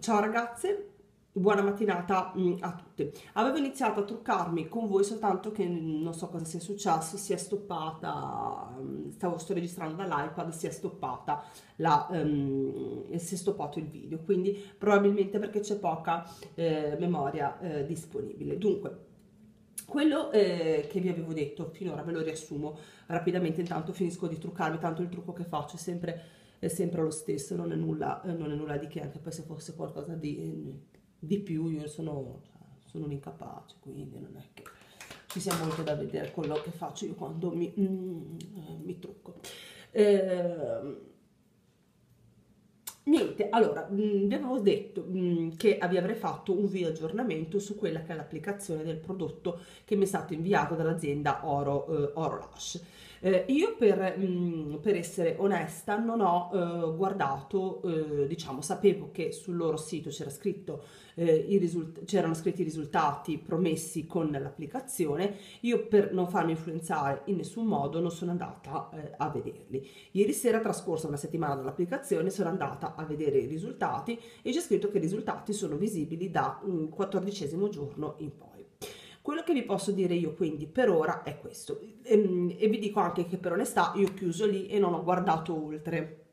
Ciao ragazze, buona mattinata a tutte. Avevo iniziato a truccarmi con voi soltanto che non so cosa sia successo, si è stoppata, sto registrando dall'iPad, si è stoppata si è stoppato il video, quindi probabilmente perché c'è poca memoria disponibile. Dunque, quello che vi avevo detto finora ve lo riassumo rapidamente, intanto finisco di truccarmi, tanto il trucco che faccio è sempre lo stesso, non è nulla di che, anche poi se fosse qualcosa di più io sono un incapace, quindi non è che ci sia molto da vedere quello che faccio io quando mi trucco. Niente, allora, vi avevo detto che vi avrei fatto un video aggiornamento su quella che è l'applicazione del prodotto che mi è stato inviato dall'azienda Oro Lush. Io per essere onesta non ho guardato, diciamo, sapevo che sul loro sito c'erano scritti i risultati promessi con l'applicazione. Io per non farmi influenzare in nessun modo non sono andata a vederli. Ieri sera, trascorsa una settimana dall'applicazione, sono andata a vedere i risultati e c'è scritto che i risultati sono visibili da un 14° giorno in poi. Quello che vi posso dire io quindi per ora è questo, e vi dico anche che per onestà io ho chiuso lì e non ho guardato oltre.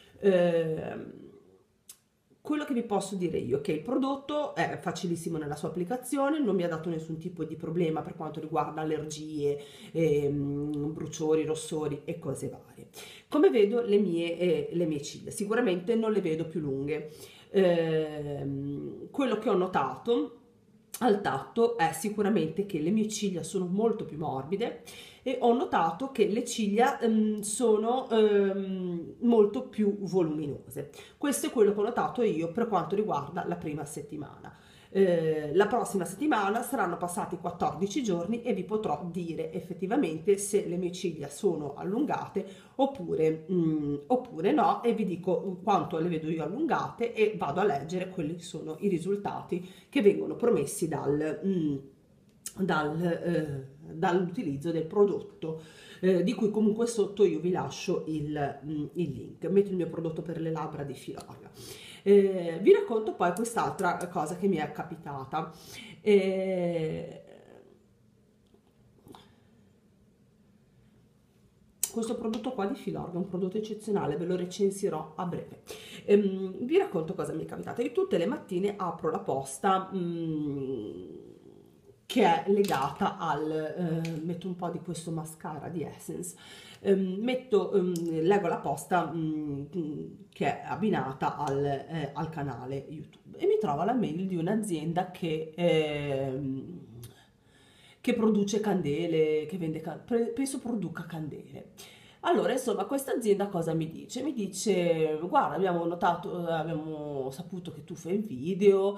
Quello che vi posso dire io è che il prodotto è facilissimo nella sua applicazione, non mi ha dato nessun tipo di problema per quanto riguarda allergie, bruciori, rossori e cose varie. Come vedo le mie ciglia, sicuramente non le vedo più lunghe. Quello che ho notato al tatto è sicuramente che le mie ciglia sono molto più morbide e ho notato che le ciglia sono molto più voluminose. Questo è quello che ho notato io per quanto riguarda la prima settimana. La prossima settimana saranno passati 14 giorni e vi potrò dire effettivamente se le mie ciglia sono allungate oppure no, e vi dico quanto le vedo io allungate e vado a leggere quelli che sono i risultati che vengono promessi dall'utilizzo del prodotto, di cui comunque sotto io vi lascio il link. Metto il mio prodotto per le labbra di Filorga. Vi racconto poi quest'altra cosa che mi è capitata. Questo prodotto qua di Filorga è un prodotto eccezionale, ve lo recensirò a breve. Vi racconto cosa mi è capitato. Io tutte le mattine apro la posta che è legata metto un po' di questo mascara di Essence, leggo la posta che è abbinata al canale YouTube e mi trova la mail di un'azienda che produce candele, che vende, penso produca candele. Allora, insomma, questa azienda cosa mi dice? Mi dice, guarda, abbiamo saputo che tu fai video,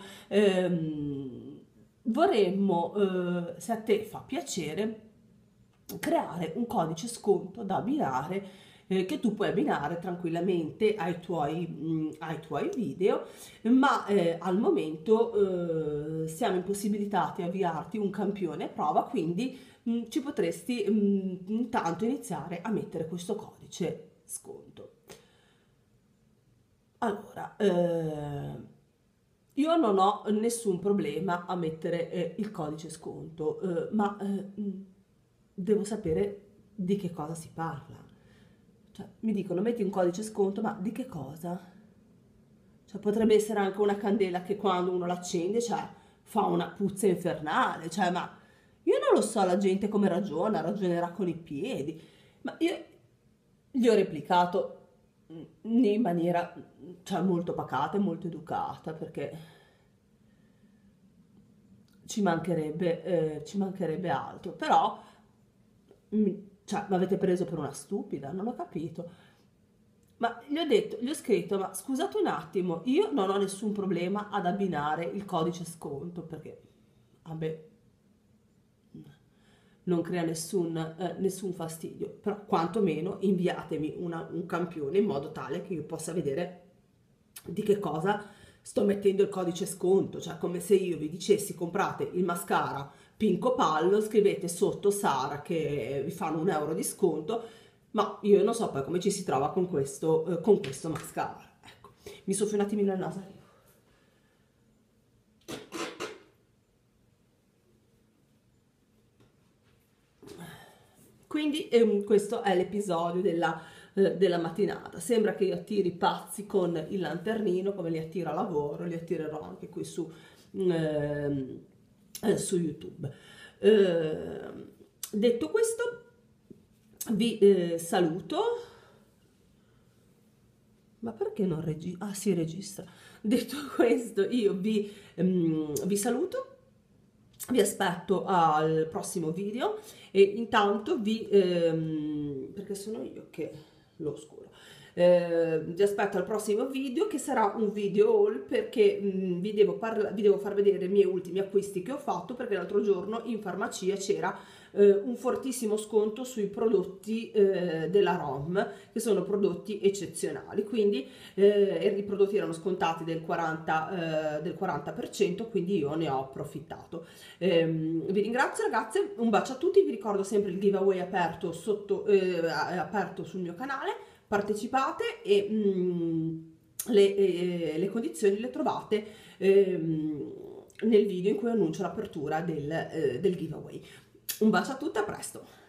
vorremmo, se a te fa piacere, creare un codice sconto da abbinare, che tu puoi abbinare tranquillamente ai tuoi video, ma al momento siamo impossibilitati a avviarti un campione prova, quindi ci potresti intanto iniziare a mettere questo codice sconto. Allora, io non ho nessun problema a mettere il codice sconto, ma devo sapere di che cosa si parla. Cioè, mi dicono metti un codice sconto, ma di che cosa? Cioè, potrebbe essere anche una candela che quando uno l'accende, cioè, fa una puzza infernale, cioè, ma io non lo so la gente come ragionerà con i piedi, ma io gli ho replicato in maniera, cioè, molto pacata e molto educata, perché ci mancherebbe altro, però cioè, mi avete preso per una stupida, non ho capito. Ma gli ho scritto, ma scusate un attimo, io non ho nessun problema ad abbinare il codice sconto, perché, vabbè, non crea nessun fastidio, però quantomeno inviatemi un campione in modo tale che io possa vedere di che cosa sto mettendo il codice sconto, cioè come se io vi dicessi comprate il mascara Pinco Pallo, scrivete sotto Sara che vi fanno €1 di sconto, ma io non so poi come ci si trova con questo mascara. Ecco, mi soffio un attimino il naso. Quindi questo è l'episodio della mattinata. Sembra che io attiri pazzi con il lanternino, come li attiro a lavoro, li attirerò anche qui su YouTube. Detto questo, vi saluto. Ma perché non registra? Ah, si registra. Detto questo, io vi saluto. Vi aspetto al prossimo video e intanto perché sono io che lo oscuro. Vi aspetto al prossimo video, che sarà un video haul, perché vi devo far vedere i miei ultimi acquisti che ho fatto, perché l'altro giorno in farmacia c'era un fortissimo sconto sui prodotti della ROM, che sono prodotti eccezionali, quindi i prodotti erano scontati del 40%, quindi io ne ho approfittato. Vi ringrazio ragazze, un bacio a tutti, vi ricordo sempre il giveaway aperto sul mio canale, partecipate e le condizioni le trovate nel video in cui annuncio l'apertura del giveaway. Un bacio a tutti, a presto!